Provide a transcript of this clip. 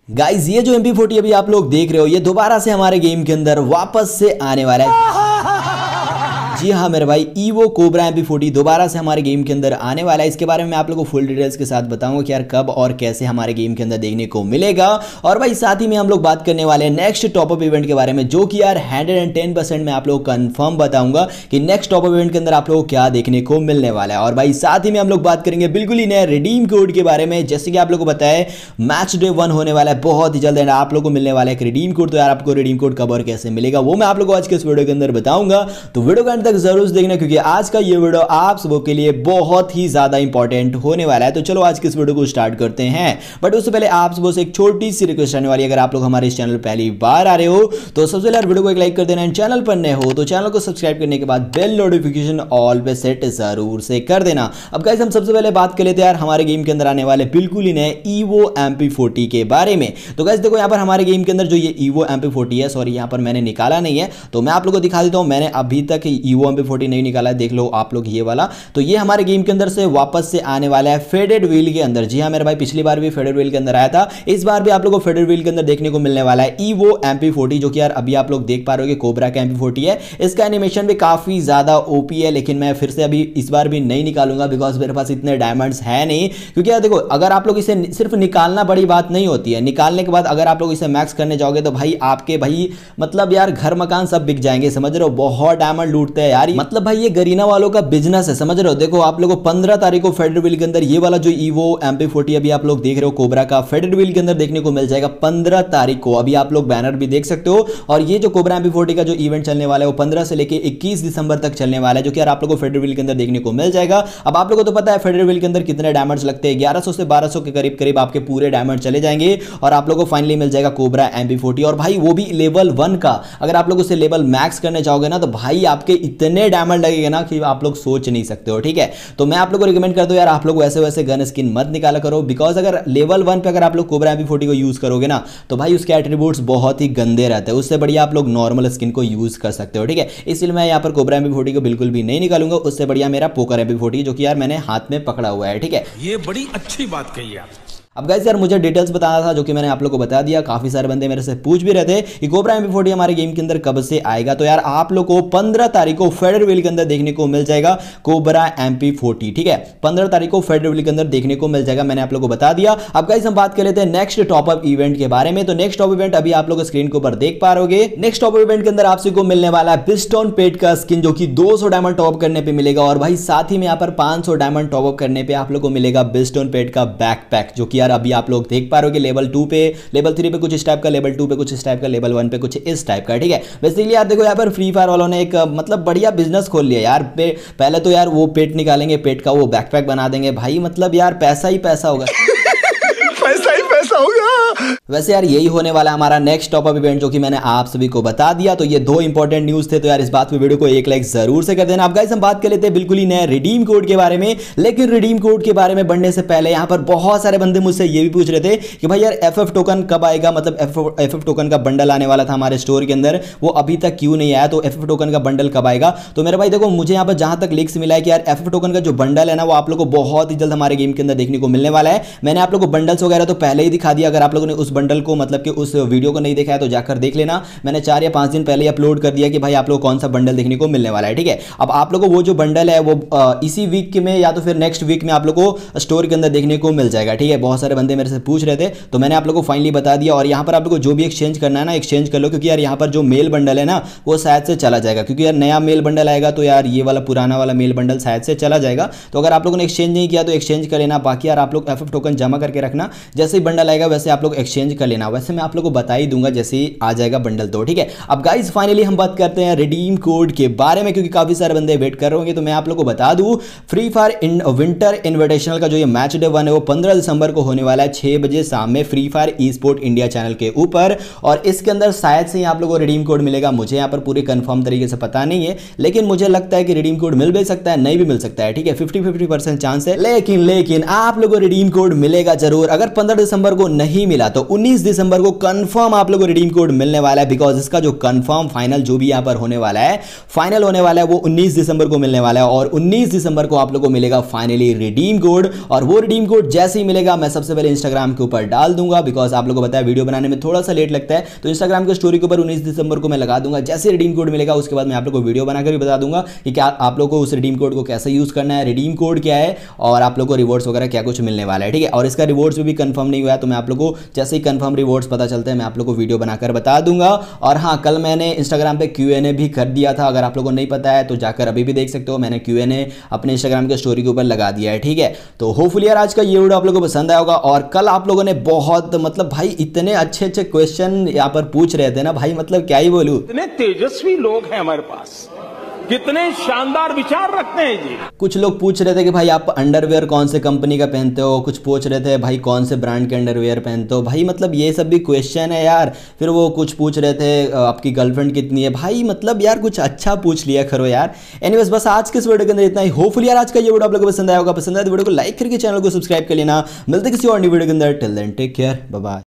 Guys ये जो MP40 अभी आप लोग देख रहे हो ये दोबारा से हमारे गेम के अंदर वापस से आने वाला है। जी हाँ मेरे भाई, ईवो कोबरा MP40 दोबारा से हमारे गेम के अंदर आने वाला है। इसके बारे में मैं आप लोगों को फुल डिटेल्स के साथ बताऊंगा कि यार कब और कैसे हमारे गेम के अंदर देखने को मिलेगा। और भाई साथ ही में हम लोग बात करने वाले हैं नेक्स्ट टॉपअप इवेंट के बारे में, जो कि यार 110% मैं आप लोग को कंफर्म बताऊंगा कि नेक्स्ट टॉपअप इवेंट के अंदर आप लोगों को क्या देखने को मिलने वाला है। और भाई साथ ही में हम लोग बात करेंगे बिल्कुल ही नए रिडीम कोड के बारे में। जैसे कि आप लोग को पता है मैच डे 1 होने वाला है बहुत ही जल्द, एंड आप लोग को मिलने वाला है एक रिडीम कोड। तो यार आपको रिडीम कोड कब और कैसे मिलेगा वो मैं आप लोग को आज के इस वीडियो के अंदर बताऊंगा, तो वीडियो के अंत तक जरूर देखना क्योंकि आज का ये वीडियो आप सबों के लिए बहुत ही ज्यादा इंपॉर्टेंट होने वाला है। तो चलो आज के इस वीडियो को स्टार्ट करते हैं, बट उससे पहले आप सबों से एक छोटी सी रिक्वेस्ट आने वाली है। अगर आप लोग हमारे इस चैनल पहली बार आ रहे हो तो सबसे पहले वीडियो को एक लाइक कर देना, एंड चैनल पर नए हो तो चैनल को सब्सक्राइब करने के बाद बेल नोटिफिकेशन ऑल पे सेट जरूर से कर देना। अब गाइस हम सबसे पहले बात कर लेते हैं यार हमारे गेम के अंदर आने वाले बिल्कुल ही नए ईवो MP40 के बारे में। तो गाइस देखो यहाँ पर हमारे गेम के अंदर जो ये ईवो MP40 है, सॉरी यहाँ पर मैंने निकाला नहीं है तो मैं आप लोगों को दिखा देता हूँ। मैंने अभी तक ईवो MP40 नहीं निकाला है, देख लो आप लोग ये वाला। तो ये हमारे गेम के अंदर से वापस से आने वाला है फेडेड व्हील के अंदर। जी हाँ मेरे भाई, पिछली बार भी फेडेड व्हील के अंदर आया था, इस बार भी आप लोगों को फेडेड व्हील के अंदर देखने को मिलने वाला है ईवो MP40, जो कि यार अभी आप लोग देख पा रहे हो कि कोबरा का MP40 है। इसका एनिमेशन भी काफी ज्यादा ओपी है, लेकिन मैं फिर से अभी इस बार भी नहीं निकालूंगा बिकॉज मेरे पास इतने डायमंड्स है नहीं। क्योंकि यार देखो अगर आप लोग इसे सिर्फ निकालना बड़ी बात नहीं होती है, निकालने के बाद अगर आप लोग इसे मैक्स करने जाओगे तो भाई आपके भाई मतलब यार घर मकान सब बिक जाएंगे, समझ रहे हो। बहुत डायमंड लूटते हैं यार, मतलब भाई ये गरीना वालों का बिजनेस है, समझ रहे हो। देखो आप लोगों को 15 तारीख को फेडरल व्हील के अंदर ये वाला जो ईवो MP40 अभी आप लोग देख रहे हो कोबरा का फेडरल व्हील के अंदर देखने को मिल जाएगा 15 तारीख को। अभी आप लोग बैनर भी देख सकते हो। और ये जो कोबरा MP40 का जो इवेंट चलने वाला है वो 15 से लेके 21 दिसंबर तक चलने वाला है, जो कि यार आप लोगों को फेडरल व्हील के अंदर देखने को मिल जाएगा। अब आप लोगों को तो पता है फेडरल व्हील के अंदर कितने डायमंड्स लगते हैं, 1100 से 1200 के करीब करीब आपके पूरे डायमंड चले जाएंगे और आप लोगों को फाइनली मिल जाएगा कोबरा MP40। और भाई वो भी लेवल 1 का। अगर आप लोग उसे लेवल मैक्स करने जाओगे ना तो भाई आपके इतने डायमंड लगेगा ना कि आप लोग सोच नहीं सकते हो, ठीक है। तो मैं आप लोगों को रिकमेंड करता हूं यार आप लोग वैसे वैसे गन स्किन मत निकाला करो, बिकॉज अगर लेवल 1 पे अगर आप लोग कोबरा MP40 को यूज करोगे ना तो भाई उसके एट्रीब्यूट्स बहुत ही गंदे रहते हैं। उससे बढ़िया आप लोग नॉर्मल स्किन को यूज कर सकते हो, ठीक है। इसलिए मैं यहाँ पर कोबरा MP40 को बिल्कुल भी नहीं निकालूंगा। उससे बढ़िया मेरा पोकर MP40 जो कि यार मैंने हाथ में पकड़ा हुआ है, ठीक है। ये बड़ी अच्छी बात कही आप। अब गाइस यार मुझे डिटेल्स बताना था जो कि मैंने आप लोगों को बता दिया। काफी सारे बंदे मेरे से पूछ भी रहे थे कि कोबरा MP40 हमारे गेम के अंदर कब से आएगा। तो यार आप लोग को 15 तारीख को फेडरल व्हील के अंदर देखने को मिल जाएगा कोबरा MP40, ठीक है। 15 तारीख को फेडरल व्हील के अंदर देखने को मिल जाएगा, मैंने आप लोगों को बता दिया। अब गाइस हम बात कर लेते हैं नेक्स्ट टॉपअप इवेंट के बारे में। तो नेक्स्ट टॉप इवेंट अभी आप लोग स्क्रीन के ऊपर देख पा रहे। नेक्स्ट टॉप इवेंट के अंदर आप सबको मिलने वाला है पिस्टन पेट का स्किन, जो कि 200 डायमंड टॉप करने पे मिलेगा। और भाई साथ ही में यहाँ पर 500 डायमंड टॉपअप करने पे आप लोग को मिलेगा पिस्टन पेट का बैकपैक, जो कि यार अभी आप लोग देख पा रहे हो कि लेवल 2 पे, लेवल 3 पे कुछ इस टाइप का, लेवल 2 पे कुछ इस टाइप का, लेवल 1 पे कुछ इस टाइप का, ठीक है। बेसिकली यार देखो यहाँ पर फ्री फायर वालों ने एक मतलब बढ़िया बिजनेस खोल लिया यार। पहले तो यार वो पेट निकालेंगे, पेट का वो बैकपैक बना देंगे, भाई मतलब यार पैसा ही पैसा होगा। पैसा ही पैसा होगा। वैसे यार यही होने वाला हमारा नेक्स्ट टॉपअप इवेंट, जो कि मैंने आप सभी को बता दिया। तो ये 2 इंपॉर्टेंट न्यूज थे, तो यार इस बात पे वीडियो को एक लाइक जरूर से कर देना। अब गाइस हम बात कर लेते हैं बिल्कुल ही नए रिडीम कोड के बारे में। लेकिन रिडीम कोड के बारे में बढ़ने से पहले यहाँ पर बहुत सारे बंदे मुझसे ये भी पूछ रहे थे कि भाई यार FF टोकन कब आएगा, मतलब FF टोकन का बंडल आने वाला था हमारे स्टोर के अंदर, वो अभी तक क्यों नहीं आया। तो FF टोकन का बंडल कब आएगा। तो मेरे भाई देखो मुझे यहाँ पर जहां तक लीक्स मिला है कि यार FF टोकन का जो बंडल है ना वो आप लोग को बहुत ही जल्द हमारे गेम के अंदर देखने को मिलने वाला है। मैंने आप लोग को बंडल्स वगैरह तो पहले ही दिखा दिया। अगर आप लोगों ने उस बंडल को मतलब कि उस वीडियो को नहीं देखा है तो जाकर देख लेना। मैंने 4 या 5 दिन पहले अपलोड कर दिया कि भाई आप लोग कौन सा बंडल देखने को मिलने वाला है, ठीक है। अब आप लोगों को वो जो बंडल है वो इसी वीक में या तो फिर नेक्स्ट वीक में आप लोग को स्टोर के अंदर देखने को मिल जाएगा, ठीक है। बहुत सारे बंदे मेरे से पूछ रहे थे तो मैंने आप लोग को फाइनली बता दिया। और यहाँ पर आप लोग को जो भी एक्सचेंज करना है ना एक्सचेंज कर लो, क्योंकि यार यहाँ पर जो मेल बंडल है ना वो शायद से चला जाएगा, क्योंकि यार नया मेल बंडल आएगा तो यार ये वाला पुराना वाला मेल बंडल शायद से चला जाएगा। तो अगर आप लोगों ने एक्सचेंज नहीं किया तो एक्सचेंज कर लेना। बाकी यार आप लोग FF टोकन जमा करके रखना, जैसे ही बंडल आएगा वैसे आप लोग एक्सचेंज कर लेना। वैसे मैं आप लोग को बता ही दूंगा जैसे ही आ जाएगा बंडल, तो ठीक है। अब गाइस फाइनली हम बात करते हैं रिडीम कोड के बारे में, क्योंकि काफी सारे बंदे वेट कर रहे होंगे। तो मैं आप लोग को बता दूं Free Fire in Winter Invitational का जो ये मैच डे 1 है वो 15 दिसंबर को होने वाला है 6 बजे शाम में Free Fire e sport India channel के ऊपर। और इसके अंदर शायद से आप लोगों को रिडीम कोड मिलेगा, मुझे यहाँ पर पूरी कंफर्म तरीके से पता नहीं है, लेकिन मुझे लगता है कि रिडीम कोड मिल भी सकता है, नहीं भी मिल सकता है, ठीक है। 50-50% चांस है, लेकिन आप लोगों को रिडीम कोड मिलेगा जरूर। अगर 15 दिसंबर को नहीं मिला तो तो 19 दिसंबर को कंफर्म आप लोगों को रिडीम कोड मिलने वाला है, बिकॉज इसका जो कंफर्म फाइनल जो भी यहां पर होने वाला है, फाइनल होने वाला है, वो 19 दिसंबर को मिलने वाला है। और 19 दिसंबर को आप लोगों को मिलेगा फाइनली रिडीम कोड, और वो रिडीम कोड जैसे ही मिलेगा मैं सबसे पहले इंस्टाग्राम के ऊपर डाल दूंगा, बिकॉज आप लोगों को पता है वीडियो बनाने में थोड़ा सा लेट लगता है, तो इंस्टाग्राम के स्टोरी के ऊपर 19 दिसंबर को मैं लगा दूंगा। जैसे रिडीम कोड मिलेगा उसके बाद मैं आप लोगों को वीडियो बनाकर भी बता दूंगा कि क्या आप लोगों को उस रिडीम कोड को कैसे यूज करना है, रिडीम कोड क्या है, और आप लोगों को रिवॉर्ड्स वगैरह क्या कुछ मिलने वाला है, ठीक है। और इसका रिवॉर्ड्स भी कंफर्म नहीं हुआ है, तो मैं आप लोगों को जैसे ही कंफर्म रिवॉर्ड्स पता चलते हैं मैं आप लोगों को वीडियो बनाकर बता दूंगा। और हाँ, कल मैंने इंस्टाग्राम पे Q&A भी कर दिया था, अगर आप लोगों को नहीं पता है तो जाकर अभी भी देख सकते हो, मैंने Q&A अपने इंस्टाग्राम के स्टोरी के ऊपर लगा दिया है, ठीक है। तो होपफुली यार आज का ये वीडियो आप लोगों को पसंद आया होगा। और कल आप लोगों ने बहुत मतलब भाई इतने अच्छे अच्छे क्वेश्चन यहाँ पर पूछ रहे थे ना भाई, मतलब क्या ही बोलूं, इतने तेजस्वी लोग हैं हमारे पास, कितने शानदार विचार रखते हैं जी। कुछ लोग पूछ रहे थे कि भाई आप अंडरवेयर कौन से कंपनी का पहनते हो, कुछ पूछ रहे थे भाई कौन से ब्रांड के अंडरवेयर पहनते हो, भाई मतलब ये सब भी क्वेश्चन है यार। फिर वो कुछ पूछ रहे थे आपकी गर्लफ्रेंड कितनी है, भाई मतलब यार कुछ अच्छा पूछ लिया करो यार। एनीवेज बस आज के इस वीडियो के अंदर इतना ही। होपफुली यार आज का ये वीडियो आप लोगों को पसंद आया होगा। पसंद आया तो वीडियो को लाइक करके चैनल को सब्सक्राइब कर लेना। मिलते किसी और न्यू वीडियो के अंदर। Till then take care, bye bye.